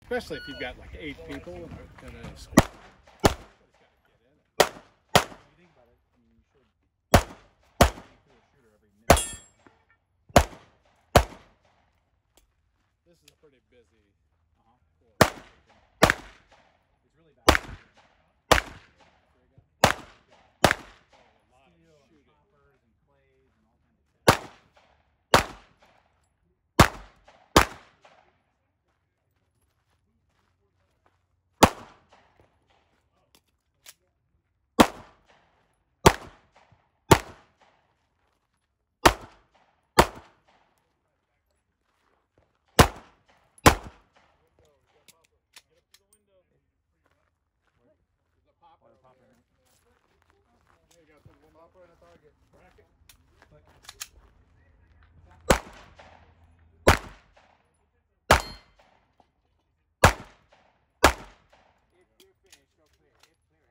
especially if you've got like 8 people in a squad. This is a pretty busy course. It's really bad. Steel and choppers and clays and all kinds of shit. There you go, put one popper and a target. Bracket. Click.